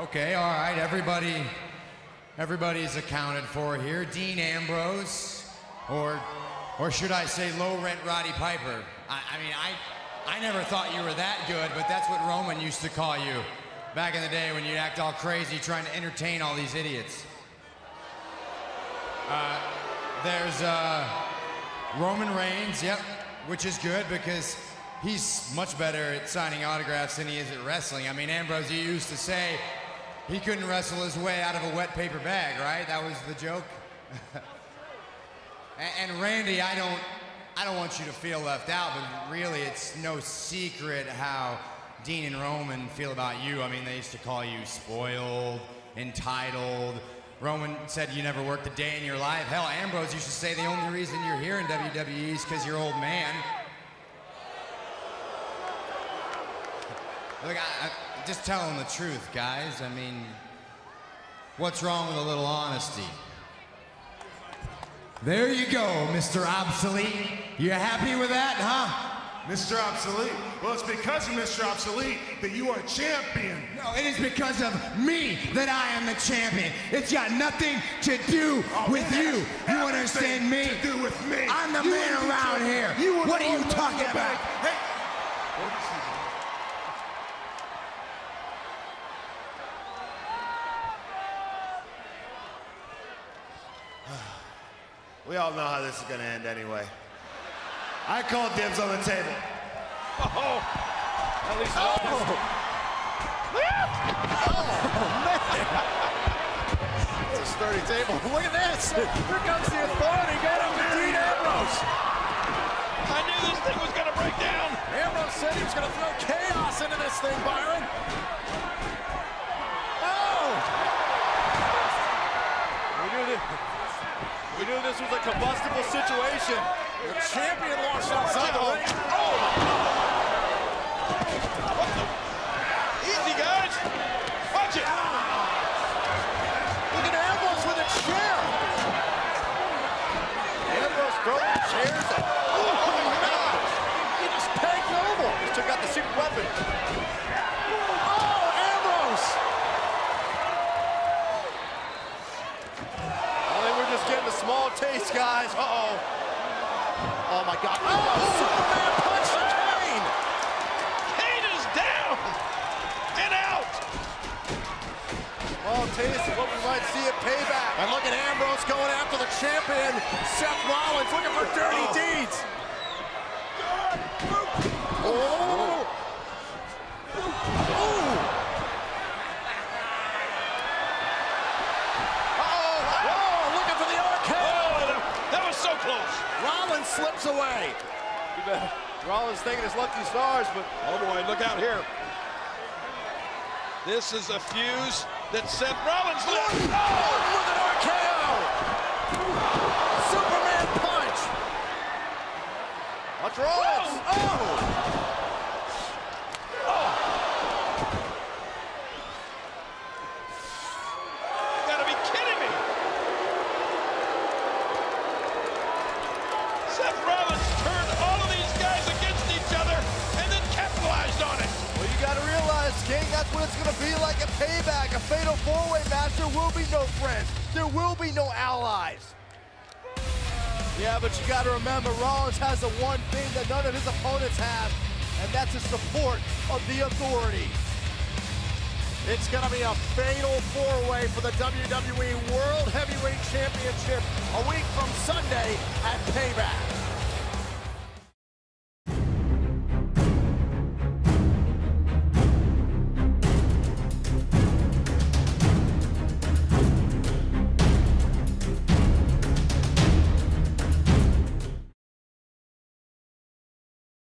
Okay, all right, everybody's accounted for here. Dean Ambrose, or should I say low-rent Roddy Piper. I never thought you were that good, but that's what Roman used to call you back in the day when you'd act all crazy trying to entertain all these idiots. There's Roman Reigns, yep, which is good because he's much better at signing autographs than he is at wrestling. I mean, Ambrose, he used to say he couldn't wrestle his way out of a wet paper bag, right? That was the joke. and Randy, I don't want you to feel left out, but really it's no secret how Dean and Roman feel about you. I mean, they used to call you spoiled, entitled. Roman said you never worked a day in your life. Hell, Ambrose used to say the only reason you're here in WWE is because you're old man. Look, I just telling the truth, guys. I mean, what's wrong with a little honesty? There you go, Mr. Obsolete. You happy with that, huh? Mr. Obsolete? Well, it's because of Mr. Obsolete that you are champion. No, it is because of me that I am the champion. It's got nothing to do with you. You understand me? To do with me. I'm the man around here. What are you talking about? Hey. We all know how this is gonna end anyway. I call dibs on the table. Oh! At least man! It's a sturdy table. Look at this! Here comes the authority. Get him to Dean Ambrose. I knew this thing was gonna break down. Ambrose said he was gonna throw chaos into this thing, Byron. Oh! We knew this was a combustible situation. The champion launched outside the ring. Oh! What the? Easy, guys. Watch it. Look at Ambrose with a chair. Ambrose throwing chairs. Oh my God! He just pegged Noble. He took out the secret weapon. Oh, Ambrose! I think we're just getting a small taste, guys. Uh-oh. Oh my God. Oh, Superman punched the Kane. Kane is down and out. Small taste of what we might see at Payback. And look at Ambrose going after the champion, Seth Rollins, looking for dirty deeds. Oh. Rollins slips away. Rollins thinking his lucky stars, but oh boy, look out here. This is a fuse that Seth Rollins lit. Oh, with an RKO. Superman punch. Watch Rollins. Oh. You gotta be kidding me. Seth Rollins turned all of these guys against each other and then capitalized on it. Well, you got to realize, King, that's what it's going to be like at Payback. A fatal four-way match. There will be no friends. There will be no allies. Yeah, but you got to remember, Rollins has the one thing that none of his opponents have, and that's the support of the authority. It's going to be a fatal four-way for the WWE World Heavyweight Championship a week from Sunday at Payback.